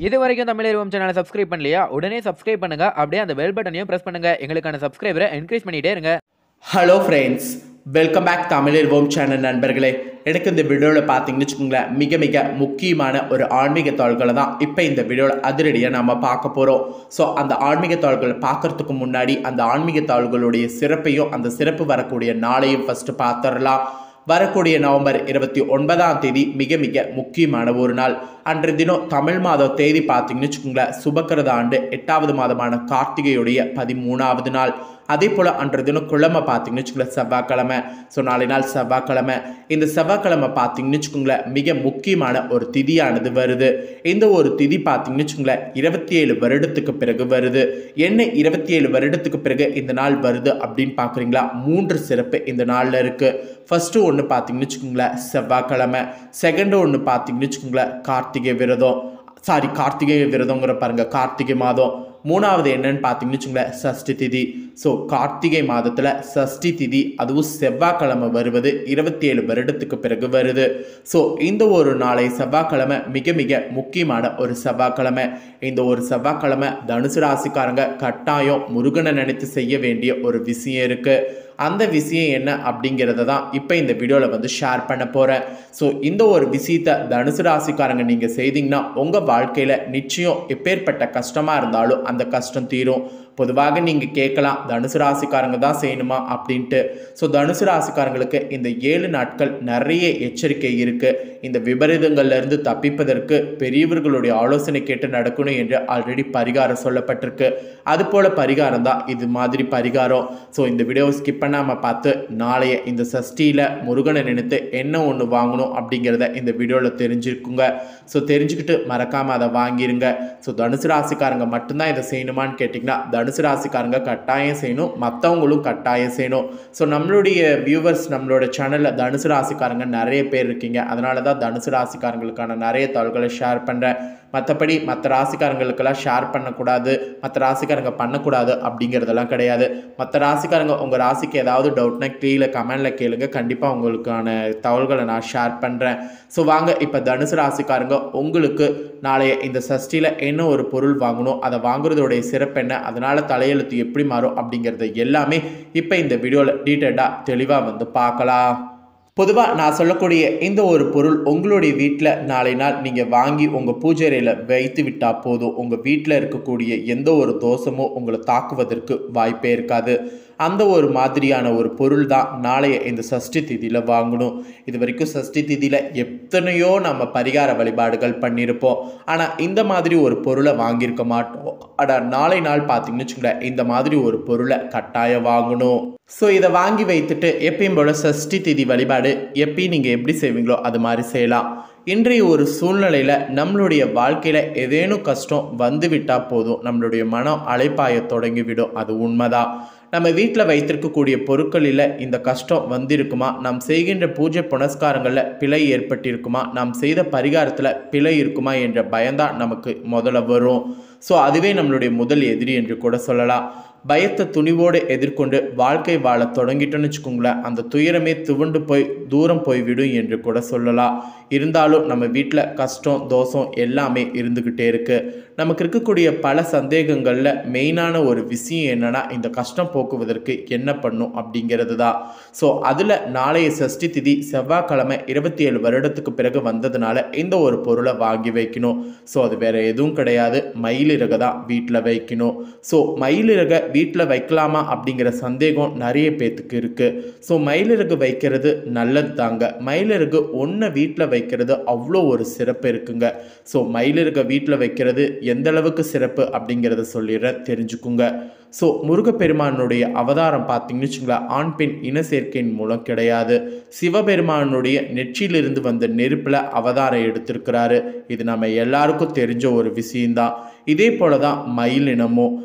இது வரைக்கும் தமிழ் சேனலை சப்ஸ்கிரைப் பண்ணலையா? உடனே சப்ஸ்கிரைப் பண்ணுங்க. அப்படியே அந்த பெல் பட்டனையும் பிரஸ் பண்ணுங்க. எங்களுக்கான சப்ஸ்கிரைபரை என்கரேஜ் பண்ணிட்டே இருங்க. Hello friends, welcome back Tamil channel நண்பர்களே. எனக்கு இந்த வீடியோவில் பார்த்தீங்கன்னு வச்சுக்கோங்களேன், மிக மிக முக்கியமான ஒரு ஆன்மீக தாள்களை தான் இப்போ இந்த வீடியோவில் அதிரடியாக நம்ம பார்க்க போகிறோம். ஸோ அந்த ஆன்மீக தாள்களை பார்க்கறதுக்கு முன்னாடி அந்த ஆன்மீக தாள்களுடைய சிறப்பையும் அந்த சிறப்பு வரக்கூடிய நாளையும் ஃபஸ்ட்டு பார்த்துடலாம். வரக்கூடிய நவம்பர் 29ஆம் தேதி மிக மிக முக்கியமான ஒரு நாள். அன்றைய தினம் தமிழ் மாத தேதி பார்த்தீங்கன்னு வச்சுக்கோங்களேன், சுபக்கிரத ஆண்டு 8வது மாதமான கார்த்திகையுடைய 13வது நாள். அதே போல் அன்றைய தினம் கிழமை பார்த்தீங்கன்னு வச்சுக்கோங்களேன் செவ்வாய்க்கிழமை. ஸோ நாளை நாள் செவ்வாய்க்கிழமை. இந்த செவ்வாய்க்கிழமை பார்த்தீங்கன்னு வச்சுக்கோங்களேன் மிக முக்கியமான ஒரு திதியானது வருது. இந்த ஒரு திதி பார்த்தீங்கன்னு வச்சுக்கோங்களேன் 27 வருடத்துக்கு பிறகு வருது. என்ன 27 வருடத்துக்கு பிறகு இந்த நாள் வருது அப்படின்னு பார்க்குறீங்களா? 3 சிறப்பு இந்த நாளில் இருக்குது. ஃபஸ்ட்டு ஒன்று பார்த்தீங்கன்னு வச்சுக்கோங்களேன் செவ்வாய்க்கிழமை. செகண்டு ஒன்று பார்த்தீங்கன்னு வச்சுக்கோங்களேன் கார்த்திகை விரதங்கிற பாருங்க, கார்த்திகை மாதம். மூணாவது என்னன்னு பார்த்தீங்கன்னு வச்சுக்கோங்களேன் சஷ்டி திதி. ஸோ கார்த்திகை மாதத்தில் சஷ்டி திதி, அதுவும் செவ்வாய்க்கிழமை வருவது 27 வருடத்துக்கு பிறகு வருது. ஸோ இந்த ஒரு நாளை செவ்வாய்க்கிழமை மிக மிக முக்கியமான ஒரு செவ்வாய்க்கிழமை. இந்த ஒரு செவ்வாய்க்கிழமை தனுசு ராசிக்காரங்க கட்டாயம் முருகனை நினைத்து செய்ய வேண்டிய ஒரு விஷயம் இருக்குது. அந்த விஷயம் என்ன அப்படிங்கிறத தான் இப்போ இந்த வீடியோவில் ஷேர் பண்ண போகிறேன். ஸோ இந்த ஒரு விஷயத்தை தனுசு ராசிக்காரங்க நீங்கள் செய்தீங்கன்னா உங்கள் வாழ்க்கையில் நிச்சயம் எப்பேற்பட்ட கஷ்டமாக இருந்தாலும் அந்த கஷ்டம் தீரும். பொதுவாக நீங்கள் கேட்கலாம், தனுசு ராசிக்காரங்க தான் செய்யணுமா அப்படின்ட்டு. ஸோ தனுசு ராசிக்காரங்களுக்கு இந்த 7 நாட்கள் நிறைய எச்சரிக்கை இருக்குது. இந்த விபரீதங்கள்லேருந்து தப்பிப்பதற்கு பெரியவர்களுடைய ஆலோசனை கேட்டு நடக்கணும் என்று ஆல்ரெடி பரிகாரம் சொல்லப்பட்டிருக்கு. அதுபோல் பரிகாரம் தான் இது மாதிரி பரிகாரம். ஸோ இந்த வீடியோவை ஸ்கிப் பண்ணாமல் பார்த்து நாளைய இந்த சஷ்டியில் முருகனை நினைத்து என்ன ஒன்று வாங்கணும் அப்படிங்கிறத இந்த வீடியோவில் தெரிஞ்சுக்குங்க. ஸோ தெரிஞ்சுக்கிட்டு மறக்காமல் அதை வாங்கிடுங்க. ஸோ தனுசு ராசிக்காரங்க மட்டும்தான் இதை செய்யணுமான்னு கேட்டிங்கன்னா தனுசு ராசிக்காரங்க கட்டாயம் செய்யணும், மற்றவங்களும் கட்டாயம் செய்யணும். ஸோ நம்மளுடைய வியூவர்ஸ் நம்மளோட சேனலில் தனுசு ராசிக்காரங்க நிறைய பேர் இருக்கீங்க. அதனால தான் தனுசு ராசிக்காரங்களுக்கான நிறைய தகவல்களை ஷேர் பண்ணுறேன். மற்றபடி மற்ற ராசிக்காரங்களுக்கெல்லாம் ஷேர் பண்ணக்கூடாது, மற்ற ராசிக்காரங்க பண்ணக்கூடாது அப்படிங்கிறதெல்லாம் கிடையாது. மற்ற ராசிக்காரங்க உங்கள் ராசிக்கு ஏதாவது டவுட்னா கீழே கமெண்டில் கேளுங்க, கண்டிப்பாக உங்களுக்கான தகவல்களை நான் ஷேர் பண்ணுறேன். ஸோ வாங்க இப்போ தனுசு ராசிக்காரங்க உங்களுக்கு நாளைய இந்த சஷ்டியில் என்ன ஒரு பொருள் வாங்கணும், அதை வாங்குறதோடைய சிறப்பு என்ன, அதனால் தலையெழுத்து எப்படி மாறும் அப்படிங்கிறது எல்லாமே இப்போ இந்த வீடியோவில் டீட்டெயிலாக தெளிவாக பார்க்கலாம். பொதுவாக நான் சொல்லக்கூடிய இந்த ஒரு பொருள் உங்களுடைய வீட்டில் நாளை நாள் நீங்கள் வாங்கி உங்கள் பூஜை அறையில் வைத்து விட்டால் போதும். உங்கள் வீட்டில் இருக்கக்கூடிய எந்த ஒரு தோஷமும் உங்களை தாக்குவதற்கு வாய்ப்பே இருக்காது. அந்த ஒரு மாதிரியான ஒரு பொருள் தான் நாளைய இந்த சஷ்டி திதியில் வாங்கணும். இது வரைக்கும் சஷ்டி திதியில் எத்தனையோ நம்ம பரிகார வழிபாடுகள் பண்ணியிருப்போம். ஆனால் இந்த மாதிரி ஒரு பொருளை வாங்கியிருக்க மாட்டோம். ஆனால் நாளை நாள் பார்த்தீங்கன்னு வச்சுக்கோங்களேன் இந்த மாதிரி ஒரு பொருளை கட்டாயம் வாங்கணும். ஸோ இதை வாங்கி வைத்துட்டு எப்பயும் போல் சஷ்டி திதி வழிபாடு எப்பயும் நீங்கள் எப்படி செய்வீங்களோ அது மாதிரி செய்யலாம். இன்றைய ஒரு சூழ்நிலையில் நம்மளுடைய வாழ்க்கையில் ஏதேனும் கஷ்டம் வந்து விட்டால் போதும், நம்மளுடைய மனம் அலைப்பாய தொடங்கிவிடும். அது உண்மைதான். நம்ம வீட்டில் வைத்திருக்கக்கூடிய பொருட்களில் இந்த கஷ்டம் வந்திருக்குமா, நாம் செய்கின்ற பூஜை புனஸ்காரங்களில் பிழை ஏற்பட்டிருக்குமா, நாம் செய்த பரிகாரத்தில் பிழை இருக்குமா என்ற பயம்தான் நமக்கு முதல்ல வரும். ஸோ அதுவே நம்மளுடைய முதல் எதிரி என்று கூட சொல்லலாம். பயத்தை துணிவோடு எதிர்கொண்டு வாழ்க்கை வாழ தொடங்கிட்டோன்னு வச்சுக்கோங்களேன், அந்த துயரமே துவண்டு போய் தூரம் போய்விடும் என்று கூட சொல்லலாம். இருந்தாலும் நம்ம வீட்டில் கஷ்டம் தோஷம் எல்லாமே இருந்துக்கிட்டே இருக்குது. நமக்கு இருக்கக்கூடிய பல சந்தேகங்களில் மெயினான ஒரு விஷயம் என்னென்னா இந்த கஷ்டம் போக்குவதற்கு என்ன பண்ணும் அப்படிங்கிறது தான். ஸோ அதில் நாளைய சஷ்டி திதி செவ்வாய்க்கிழமை 27 வருடத்துக்கு பிறகு வந்ததுனால இந்த ஒரு பொருளை வாங்கி வைக்கணும். ஸோ அது வேறு எதுவும் கிடையாது, மயிலிறகை தான் வீட்டில் வைக்கணும். ஸோ மயிலிறகை வீட்டில் வைக்கலாமா அப்படிங்கிற சந்தேகம் நிறைய பேத்துக்கு இருக்குது. ஸோ மயிலிறகு வைக்கிறது நல்லது தாங்க. மயிலிறகு ஒன்று வீட்டில் வைக்கிறது அவ்வளோ ஒரு சிறப்பு இருக்குங்க. ஸோ மயிலிறகை வீட்டில் வைக்கிறது எந்த அளவுக்கு சிறப்பு அப்படிங்கிறத சொல்லிடுறேன், தெரிஞ்சுக்குங்க. ஸோ முருகப்பெருமானுடைய அவதாரம் பார்த்தீங்கன்னு வச்சுங்களேன் ஆண் பெண் இன சேர்க்கையின் மூலம் கிடையாது. சிவபெருமானுடைய நெற்றியிலிருந்து வந்த நெருப்பில் அவதாரம் எடுத்திருக்கிறாரு. இது நம்ம எல்லாருக்கும் தெரிஞ்ச ஒரு விஷயம்தான். இதே போல தான் மயில் இனமும்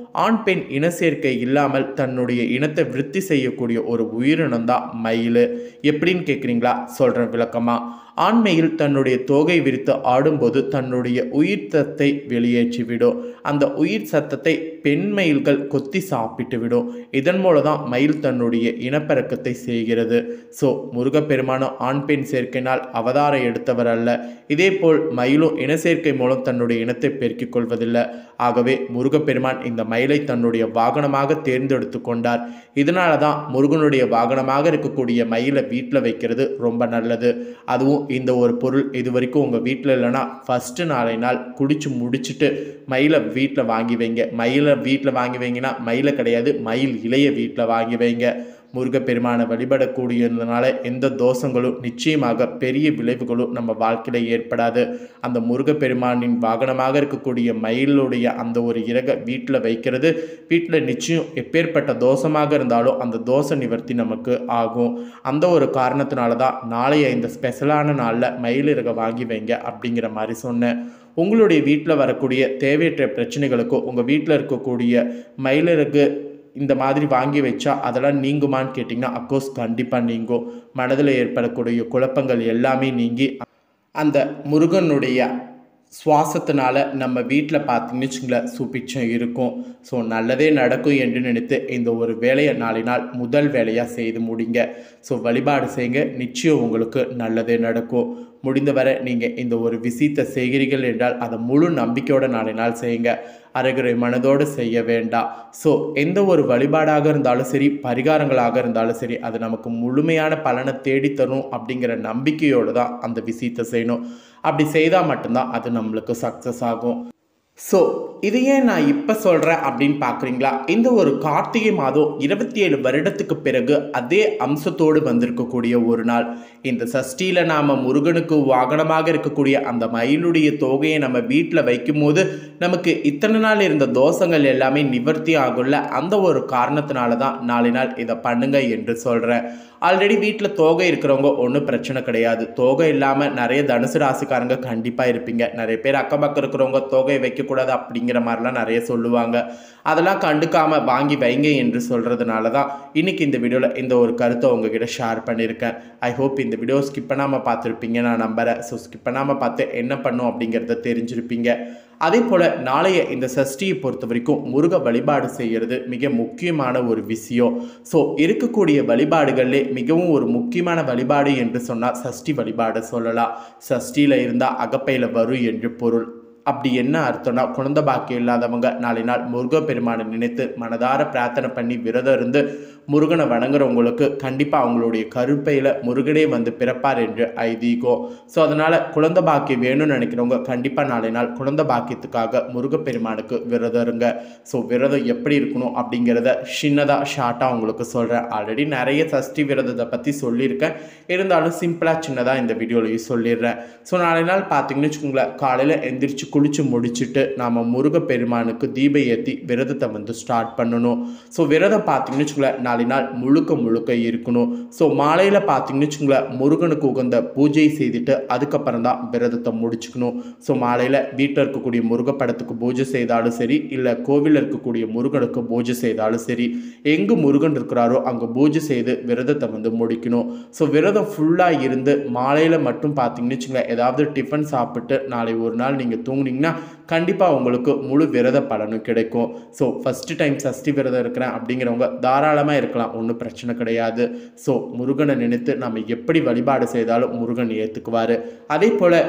ஆண் பெண் இனச்சேர்க்கை இல்லாமல் தன்னுடைய இனத்தை விருத்தி செய்யக்கூடிய ஒரு உயிரினம் தான் மயில். எப்படின்னு கேட்குறீங்களா? சொல்கிறேன் விளக்கமாக. ஆண்மையில் தன்னுடைய தோகை விரித்து ஆடும்போது தன்னுடைய உயிர் சத்தை வெளியேற்றிவிடும். அந்த உயிர் சத்தத்தை பெண் மயில்கள் கொத்தி சாப்பிட்டு விடும். இதன் மூலம் தான் மயில் தன்னுடைய இனப்பெருக்கத்தை செய்கிறது. ஸோ முருகப்பெருமானும் ஆண் பெண் சேர்க்கையினால் அவதாரம் எடுத்தவர் அல்ல. இதேபோல் மயிலும் இன சேர்க்கை மூலம் தன்னுடைய இனத்தை பெருக்கிக் கொள்வதில்லை. ஆகவே முருகப்பெருமான் இந்த மயிலை தன்னுடைய வாகனமாக தேர்ந்தெடுத்து கொண்டார். இதனால தான் முருகனுடைய வாகனமாக இருக்கக்கூடிய மயிலை வீட்டில் வைக்கிறது ரொம்ப நல்லது. அதுவும் இந்த ஒரு பொருள் இது வரைக்கும் உங்கள் வீட்டில் இல்லைன்னா ஃபஸ்ட்டு நாளை நாள் குடிச்சு முடிச்சுட்டு மயிலை வீட்டில் வாங்கி வைங்க. மயிலை வீட்டில் வாங்கி வைங்கன்னா மயிலை கிடையாது, மயில் இலைய வீட்டில் வாங்கி வைங்க. முருகப்பெருமானை வழிபடக்கூடியதுனால எந்த தோஷங்களும் நிச்சயமாக பெரிய விளைவுகளும் நம்ம வாழ்க்கையில் ஏற்படாது. அந்த முருகப்பெருமானின் வாகனமாக இருக்கக்கூடிய மயிலுடைய அந்த ஒரு இறகை வீட்டில் வைக்கிறது வீட்டில் நிச்சயம் எப்பேற்பட்ட தோஷமாக இருந்தாலும் அந்த தோஷ நிவர்த்தி நமக்கு ஆகும். அந்த ஒரு காரணத்தினால தான் நாளைய இந்த ஸ்பெஷலான நாளில் மயில் இறகை வாங்கி வைங்க அப்படிங்கிற மாதிரி சொன்னேன். உங்களுடைய வீட்டில் வரக்கூடிய தேவையற்ற பிரச்சனைகளுக்கோ உங்கள் வீட்டில் இருக்கக்கூடிய மயிலிறகு இந்த மாதிரி வாங்கி வச்சா அதெல்லாம் நீங்குமான்னு கேட்டிங்கன்னா அஃப்கோர்ஸ் கண்டிப்பாக நீங்கும். மனதில் ஏற்படக்கூடிய குழப்பங்கள் எல்லாமே நீங்கி அந்த முருகனுடைய சுவாசத்தினால நம்ம வீட்டில் பார்த்தீங்கன்னு வச்சுங்களேன் சுபிட்சம் இருக்கும். ஸோ நல்லதே நடக்கும் என்று நினைத்து இந்த ஒரு வேலையை நாளினால் முதல் வேலையாக செய்து முடிங்க. ஸோ வழிபாடு செய்யுங்க, நிச்சயம் உங்களுக்கு நல்லதே நடக்கும். முடிந்தவரை நீங்கள் இந்த ஒரு விஷயத்தை செய்கிறீர்கள் என்றால் அதை முழு நம்பிக்கையோட நாளினால் செய்யுங்க. அரைகுறை மனதோடு செய்ய வேண்டாம். ஸோ எந்த ஒரு வழிபாடாக இருந்தாலும் சரி, பரிகாரங்களாக இருந்தாலும் சரி, அது நமக்கு முழுமையான பலனை தேடித்தரும் அப்படிங்கிற நம்பிக்கையோடு தான் அந்த விஷயத்தை செய்யணும். அப்படி செய்தால் மட்டும்தான் அது நம்மளுக்கு சக்ஸஸ் ஆகும். ஸோ இது ஏன் நான் இப்போ சொல்கிறேன் அப்படின்னு பார்க்குறீங்களா? இந்த ஒரு கார்த்திகை மாதம் 27 வருடத்துக்கு பிறகு அதே அம்சத்தோடு வந்திருக்கக்கூடிய ஒரு நாள். இந்த சஷ்டியில் நாம் முருகனுக்கு வாகனமாக இருக்கக்கூடிய அந்த மயிலுடைய தோகையை நம்ம வீட்டில் வைக்கும்போது நமக்கு இத்தனை நாள் இருந்த தோஷங்கள் எல்லாமே நிவர்த்தி ஆகும்ல. அந்த ஒரு காரணத்தினால தான் நாளை நாள் இதை பண்ணுங்க என்று சொல்கிறேன். ஆல்ரெடி வீட்டில் தோகை இருக்கிறவங்க ஒன்றும் பிரச்சனை கிடையாது. தோகை இல்லாமல் நிறைய தனுசு ராசிக்காரங்க கண்டிப்பாக இருப்பீங்க. நிறைய பேர் அக்கம் பக்கம் இருக்கிறவங்க தோகை வைக்கக்கூடாது அப்படிங்கிற மாதிரிலாம் நிறைய சொல்லுவாங்க. அதெல்லாம் கண்டுக்காமல் வாங்கி வைங்க என்று சொல்கிறதுனால தான் இன்றைக்கி இந்த வீடியோவில் இந்த ஒரு கருத்தை உங்ககிட்ட ஷேர் பண்ணியிருக்கேன். ஐ ஹோப் இந்த வீடியோ ஸ்கிப் பண்ணாமல் பார்த்துருப்பீங்க நான் நம்புகிறேன். ஸோ ஸ்கிப் பண்ணாமல் பார்த்து என்ன பண்ணும் அப்படிங்கிறத தெரிஞ்சிருப்பீங்க. அதே போல் நாளைய இந்த சஷ்டியை பொறுத்த வரைக்கும் முருக வழிபாடு செய்கிறது மிக முக்கியமான ஒரு விஷயம். ஸோ இருக்கக்கூடிய வழிபாடுகளிலே மிகவும் ஒரு முக்கியமான வழிபாடு என்று சொன்னால் சஷ்டி வழிபாடு சொல்லலாம். சஷ்டியில் இருந்தால் அகப்பையில் வரும் என்று பொருள். அப்படி என்ன அர்த்தம்னா, குழந்தை பாக்கியம் இல்லாதவங்க நாளை நாள் முருகப்பெருமானை நினைத்து மனதார பிரார்த்தனை பண்ணி விரதம் இருந்து முருகனை வணங்குறவங்களுக்கு கண்டிப்பாக அவங்களுடைய கருப்பையில் முருகனே வந்து பிறப்பார் என்று ஐதீகம். ஸோ அதனால் குழந்தை பாக்கியம் வேணும்னு நினைக்கிறவங்க கண்டிப்பாக நாளை நாள் குழந்தை பாக்கியத்துக்காக முருகப்பெருமானுக்கு விரதம் இருங்க. ஸோ விரதம் எப்படி இருக்கணும் அப்படிங்கிறத சின்னதாக ஷார்ட்டாக உங்களுக்கு சொல்கிறேன். ஆல்ரெடி நிறைய சஷ்டி விரதத்தை பற்றி சொல்லியிருக்கேன். இருந்தாலும் சிம்பிளாக சின்னதாக இந்த வீடியோலையும் சொல்லிடுறேன். ஸோ நாளை நாள் பார்த்தீங்கன்னு வச்சுக்கோங்களேன், காலையில் எந்திரிச்சு குளிச்சு முடிச்சுட்டு நாம் முருகப்பெருமானுக்கு தீபம் ஏற்றி விரதத்தை வந்து ஸ்டார்ட் பண்ணணும். ஸோ விரதம் பார்த்தீங்கன்னு வச்சுக்கோங்களேன் நாளை நாள் முழுக்க இருக்கணும். ஸோ மாலையில் பார்த்தீங்கன்னு வச்சுக்கோங்களேன் முருகனுக்கு உகந்த பூஜை செய்துட்டு அதுக்கப்புறம் தான் விரதத்தை முடிச்சுக்கணும். ஸோ மாலையில் வீட்டில் இருக்கக்கூடிய முருகப்படத்துக்கு பூஜை செய்தாலும் சரி, இல்லை கோவிலில் இருக்கக்கூடிய முருகனுக்கு பூஜை செய்தாலும் சரி, எங்கு முருகன் இருக்கிறாரோ அங்கே பூஜை செய்து விரதத்தை வந்து முடிக்கணும். ஸோ விரதம் ஃபுல்லாக இருந்து மாலையில் மட்டும் பார்த்தீங்கன்னு வச்சுக்கோங்களேன் ஏதாவது டிஃபன் சாப்பிட்டு நாளை ஒரு நாள் நீங்கள் தூங்குனீங்கன்னா கண்டிப்பாக உங்களுக்கு முழு விரத பலனும் கிடைக்கும். ஸோ ஃபஸ்ட்டு டைம் சஷ்டி விரதம் இருக்கிறேன் அப்படிங்கிறவங்க தாராளமாக இருக்கலாம், ஒன்றும் பிரச்சனை கிடையாது. ஸோ முருகனை நினைத்து நம்ம எப்படி வழிபாடு செய்தாலும் முருகன் ஏற்றுக்குவார். அதே போல்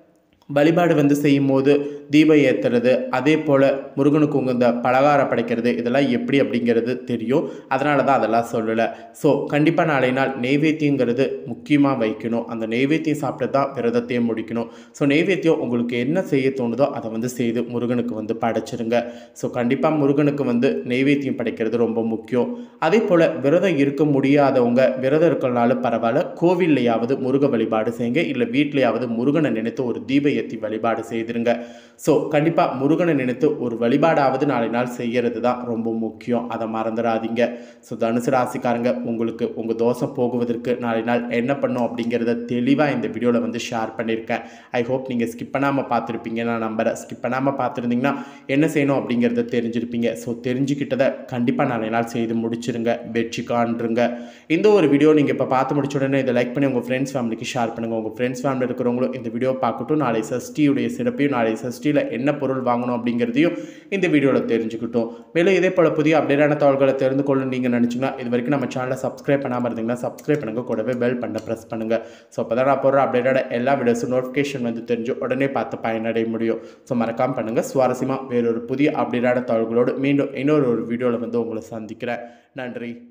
வழிபாடு வந்து செய்யும் போது தீபம் ஏற்றுறது, அதே போல் முருகனுக்கு உகந்த பலகாரம் படைக்கிறது, இதெல்லாம் எப்படி அப்படிங்கிறது தெரியும். அதனால தான் அதெல்லாம் சொல்லலை. ஸோ கண்டிப்பாக நாளை நாள் நெய்வேத்தியங்கிறது முக்கியமாக வைக்கணும். அந்த நெய்வேத்தியம் சாப்பிட்டு தான் விரதத்தையும் முடிக்கணும். ஸோ நெய்வேத்தியம் உங்களுக்கு என்ன செய்ய தோணுதோ அதை வந்து செய்து முருகனுக்கு வந்து படைச்சிருங்க. ஸோ கண்டிப்பாக முருகனுக்கு வந்து நெய்வேத்தியம் படைக்கிறது ரொம்ப முக்கியம். அதே போல் விரதம் இருக்க முடியாதவங்க விரதம் இருக்கிறனாலும் பரவாயில்ல, கோவில்லையாவது முருக வழிபாடு செய்யுங்க, இல்லை வீட்லையாவது முருகனை நினைத்து ஒரு தீப ஏற்றி வழிபாடு செய்திருங்க. ஸோ கண்டிப்பாக முருகனை நினைத்து ஒரு வழிபாடாவது நாளை நாள் செய்கிறது தான் ரொம்ப முக்கியம், அதை மறந்துடாதீங்க. ஸோ தனுசு ராசிக்காரங்க, உங்களுக்கு உங்கள் தோஷம் போகுவதற்கு நாளை நாள் என்ன பண்ணும் அப்படிங்கிறத தெளிவாக இந்த வீடியோவில் வந்து ஷேர் பண்ணியிருக்கேன். ஐ ஹோப் நீங்கள் ஸ்கிப் பண்ணாமல் பார்த்துருப்பீங்க, நான் நம்புகிறேன். ஸ்கிப் பண்ணாமல் பார்த்துருந்தீங்கன்னா என்ன செய்யணும் அப்படிங்கிறத தெரிஞ்சிருப்பீங்க. ஸோ தெரிஞ்சுக்கிட்டதை கண்டிப்பாக நாளை நாள் செய்து முடிச்சிருங்க, வெற்றி காண்றுங்க. இந்த ஒரு வீடியோ நீங்கள் இப்போ பார்த்து முடிச்ச உடனே இதை லைக் பண்ணி உங்கள் ஃப்ரெண்ட்ஸ் ஃபேமிலிக்கு ஷேர் பண்ணுங்கள். உங்கள் ஃப்ரெண்ட்ஸ் ஃபேமிலி இருக்கிறவங்களும் இந்த வீடியோ பார்க்கட்டும். நாளை சஷ்டியுடைய சிறப்பையும் நாளை சஷ்டியில் என்ன பொருள் வாங்கணும் அப்படிங்கிறதையும் இந்த வீடியோவில் தெரிஞ்சுக்கிட்டோம். மேலும் இதே போல் புதிய அப்டேட்டான தகவல்களை தெரிந்து கொள்ளணும் நீங்கள் நினச்சிங்கன்னா இது வரைக்கும் நம்ம சேனலை சப்ஸ்கிரைப் பண்ணாமல் இருந்தீங்கன்னா சப்ஸ்கிரைப் பண்ணுங்கள், கூடவே பெல் பண்ண ப்ரெஸ் பண்ணுங்கள். ஸோ அப்போ தான் நான் போடுற அப்டேட்டான எல்லா வீடியோஸும் நோட்டிஃபிகேஷன் வந்து தெரிஞ்சு உடனே பார்த்து பயனடைய முடியும். ஸோ மறக்காமல் பண்ணுங்கள். சுவாரஸ்யமாக வேறொரு புதிய அப்டேட்டான தகவல்களோடு மீண்டும் இன்னொரு வீடியோவில் வந்து உங்களை சந்திக்கிறேன். நன்றி.